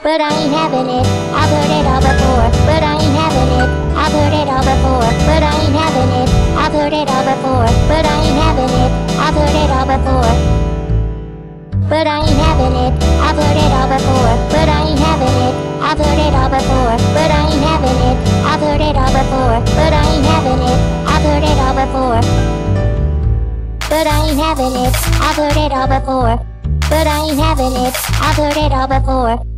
but I ain't having it. I've heard it all before, but I ain't having it. I've heard it all before, but I ain't having it. I've heard it all before, but I ain't having it. I've heard it all before, but I ain't having it. I've heard it all before, but I ain't having it. I've heard it all before, but I ain't having it. I've heard it all before, but I ain't having it. I've heard it all before, but I ain't having it. I've heard it all before, but I ain't having it. I've heard it all before.